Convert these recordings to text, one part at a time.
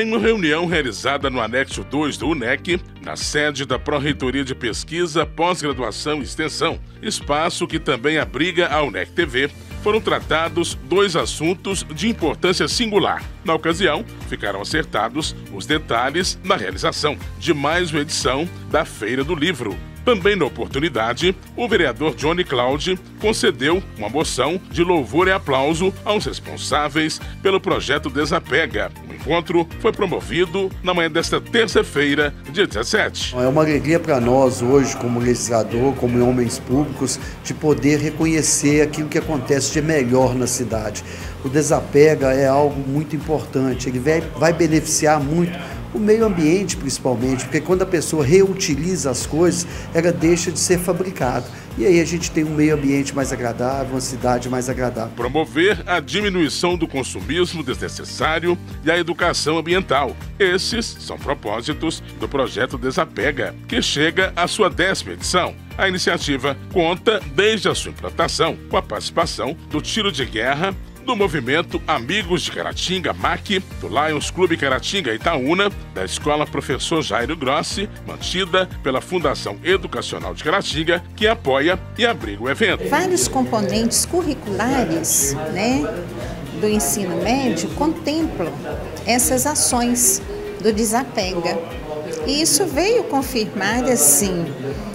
Em uma reunião realizada no anexo 2 do UNEC, na sede da Pró-Reitoria de Pesquisa, Pós-Graduação e Extensão, espaço que também abriga a UNEC TV, foram tratados 2 assuntos de importância singular. Na ocasião, ficaram acertados os detalhes da realização de mais uma edição da Feira do Livro. Também na oportunidade, o vereador Johnny Cláudio concedeu uma moção de louvor e aplauso aos responsáveis pelo projeto Desapega. O encontro foi promovido na manhã desta terça-feira, dia 17. É uma alegria para nós hoje, como legislador, como homens públicos, de poder reconhecer aquilo que acontece de melhor na cidade. O Desapega é algo muito importante, ele vai beneficiar muito o meio ambiente, principalmente, porque quando a pessoa reutiliza as coisas, ela deixa de ser fabricada. E aí a gente tem um meio ambiente mais agradável, uma cidade mais agradável. Promover a diminuição do consumismo desnecessário e a educação ambiental. Esses são propósitos do projeto Desapega, que chega à sua 10ª edição. A iniciativa conta, desde a sua implantação, com a participação do Tiro de Guerra, do movimento Amigos de Caratinga, MAC, do Lions Clube Caratinga Itaúna, da Escola Professor Jairo Grossi, mantida pela Fundação Educacional de Caratinga, que apoia e abriga o evento. Vários componentes curriculares, do ensino médio contemplam essas ações do Desapega. E isso veio confirmar, assim,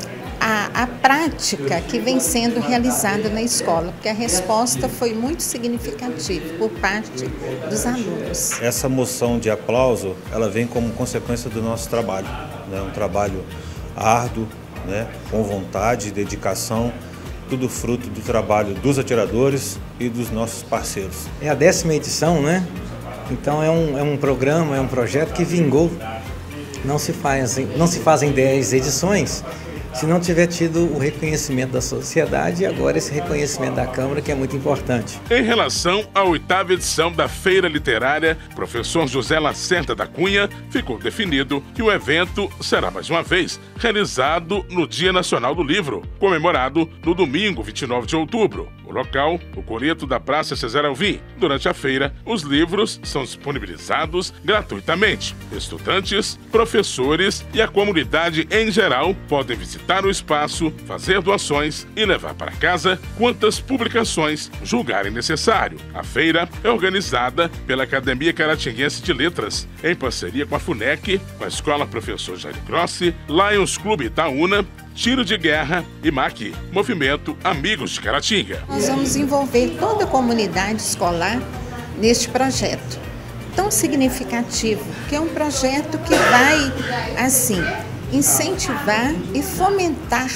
a prática que vem sendo realizada na escola, porque a resposta foi muito significativa por parte dos alunos. Essa moção de aplauso, ela vem como consequência do nosso trabalho, um trabalho árduo, com vontade, dedicação, tudo fruto do trabalho dos atiradores e dos nossos parceiros. É a 10ª edição, Então é um programa, é um projeto que vingou. Não se fazem 10 edições se não tiver tido o reconhecimento da sociedade e agora esse reconhecimento da Câmara, que é muito importante. Em relação à 8ª edição da Feira Literária, professor José Lacerda da Cunha, ficou definido que o evento será mais uma vez realizado no Dia Nacional do Livro, comemorado no domingo 29 de outubro. O local, o coreto da Praça Cesar Alvim. Durante a feira, os livros são disponibilizados gratuitamente. Estudantes, professores e a comunidade em geral podem visitar o espaço, fazer doações e levar para casa quantas publicações julgarem necessário. A feira é organizada pela Academia Caratinguense de Letras, em parceria com a FUNEC, com a Escola Professor Jairo Grossi, Lions Clube Itaúna, Tiro de Guerra e MAC, Movimento Amigos de Caratinga. Nós vamos envolver toda a comunidade escolar neste projeto tão significativo, que é um projeto que vai, assim, incentivar e fomentar,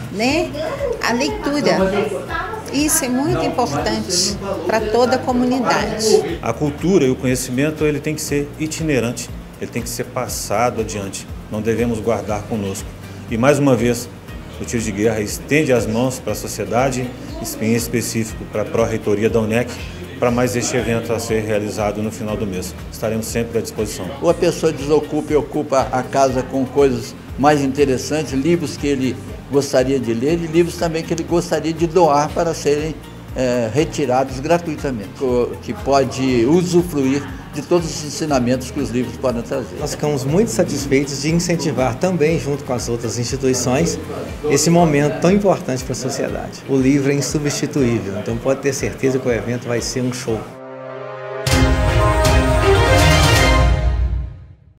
a leitura. Isso é muito importante para toda a comunidade. A cultura e o conhecimento, ele tem que ser itinerante, ele tem que ser passado adiante, não devemos guardar conosco. E mais uma vez, o Tiro de Guerra estende as mãos para a sociedade, em específico para a Pró-Reitoria da UNEC, para mais este evento a ser realizado no final do mês. Estaremos sempre à disposição. Ou a pessoa desocupa e ocupa a casa com coisas mais interessantes, livros que ele gostaria de ler e livros também que ele gostaria de doar para serem retirados gratuitamente, que pode usufruir de todos os ensinamentos que os livros podem trazer. Nós ficamos muito satisfeitos de incentivar também, junto com as outras instituições, esse momento tão importante para a sociedade. O livro é insubstituível, então pode ter certeza que o evento vai ser um show.